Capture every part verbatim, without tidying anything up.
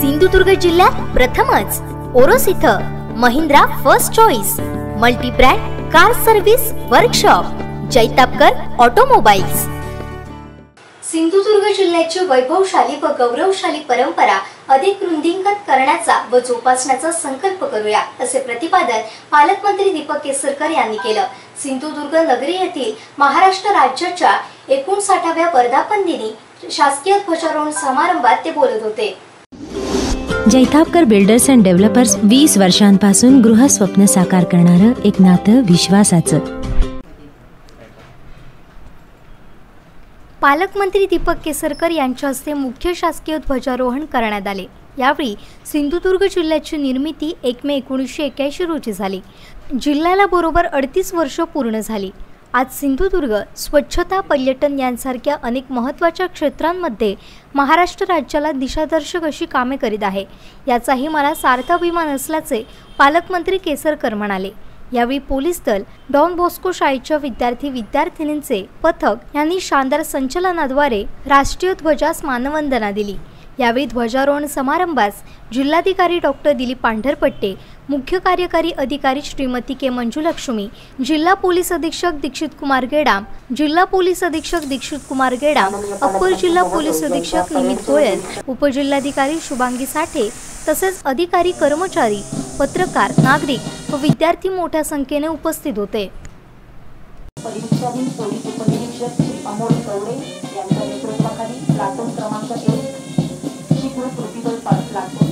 सिंधुदुर्ग जिल्ह्यात प्रथमच ओरोस इथं Mahindra first choice multi brand car service workshop Jaitapkar automobiles. Sindhudurg जिल्ह्याची वैभवशाली व गौरवशाली परंपरा अधिक रुंदींकत करण्याचा व जोपासण्याचा संकल्प करूया, असे प्रतिपादन पालकमंत्री दीपक केसरकर यांनी केलं। सिंधुदुर्ग नगरी येथील महाराष्ट्र राज्याच्या एकोणसाठाव्या वर्धापन दिनी शासकीय ध्वजारोहण समारंभात ते बोलत होते। जैतापकर बिल्डर्स अँड डेव्हलपर्स वीस वर्षांपासून गृहस्वप्न साकार करणारं एक नातं विश्वासाचं। पालकमंत्री दीपक केसरकर यांच्या हस्ते मुख्य शासकीय ध्वजारोहण करण्यात आले। यावेळी सिंधुदुर्ग जिल्ह्याची निर्मिती एक मे एकोणीसशे एक्क्याऐंशी रोजी झाली। जिल्ह्याला बरोबर अडतीस वर्ष पूर्ण झाली। आज सिंधुदुर्ग स्वच्छता, पर्यटन यांसारख्या अनेक महत्त्वाच्या क्षेत्रांमध्ये महाराष्ट्र राज्याला दिशादर्शक अशी कामे करीत आहे। याचाही मला सार्थ अभिमान असल्याचे पालकमंत्री केसरकर म्हणाले। यावेळी पोलीस दल, डॉन बॉस्को शाळेच्या विद्यार्थी विद्यार्थिनींचे पथक यांनी शानदार संचलनाद्वारे राष्ट्रीय ध्वजास मानवंदना दिली। यावेळी ध्वजारोहण समारंभास जिल्हाधिकारी डॉक्टर दिलीप पांढरपट्टे, मुख्य कार्यकारी अधिकारी श्रीमती के मंजुलक्ष्मी, जिल्हा पोलीस अधीक्षक दीक्षित कुमार गेडाम, जिल्हा पोलीस अधीक्षक दीक्षित कुमार गेडाम, अप्पर जिल्हा पोलीस अधीक्षक निमित गोयल, उपजिल्हाधिकारी शुभांगी साठे तसेच अधिकारी, कर्मचारी, पत्रकार, नागरिक व विद्यार्थी मोठ्या संख्येने उपस्थित होते। परीक्षाधीन पोलीस उपनिरीक्षक श्री अमोल कवडे यांच्या नेतृत्वाखाली प्लाटून क्रमांक एक शिकून प्रतिबल प्लाटून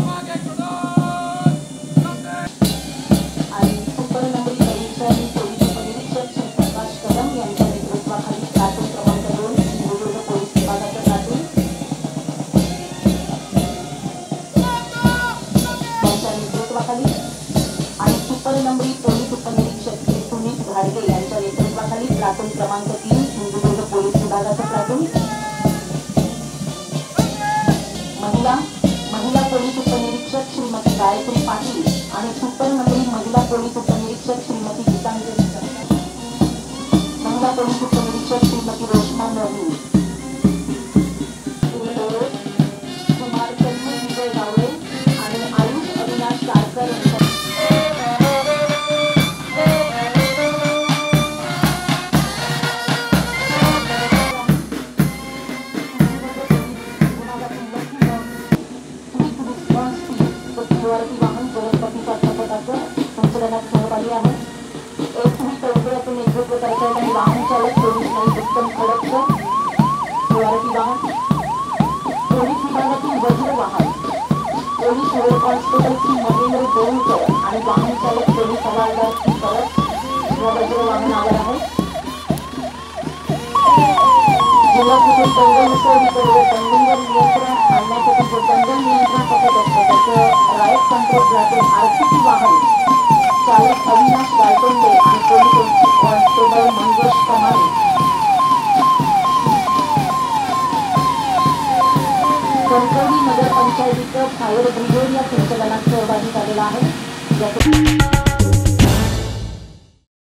आणि उपनगरी परीक्षाधीन पोलीस उपनिरीक्षक श्री प्रकाश कदम यांच्या नेतृत्वाखाली प्लाटून क्रमांक दोन सिंधुदुर्ग पोलीस विभागाचं प्लाटून त्यांच्या नेतृत्वाखाली आणि उपनगरी पोलीस उपनिरीक्षक श्री सुनील घाडगे यांच्या नेतृत्वाखाली प्लाटून क्रमांक तीन सिंधुदुर्ग पोलीस विभागाचं प्लाटून महिला महिला पोलीस उपनिरीक्षक श्रीमती गायत्री पाटील आणि सुपरनगरी महिला पोलीस उपनिरीक्षक श्रीमती गीतांजली महिला पोलीस उपनिरीक्षक श्रीमती रेश्मा नवीन कुमार चंद्र विजय गावडे आणि आयुष अविनाश कारकर यांच्या वाहन जलदगतीच्या प्रकल्पाचं संचलनात सहभागी आहे। एक नेतृत्व नेतृत्व करताना वाहन चालक पोलीस नाईक उत्तम खडककर, सुवारती वाहन पोलीस विभागातील वज्र वाहन police head constable Shri Mahendra Devkar आणि वाहन चालक पोलीस हवालदार श्री परत व वज्र वाहन आवर आहे। जिल्हा पोलीस दंगल दंगलवर नियंत्रण आणण्यासाठी जो दंगल नियंत्रण पथक असतं त्याचं रायट कंट्रोल प्लाटून आरसीपी वाहन चालक अविनाश गायतोंडे आणि पोलीस कॉन्स्टेबल मंगेश कमारे कणकवली नगर पंचायतीचं फायर ब्रिगेड या संचलनात सहभागी झालेला आहे।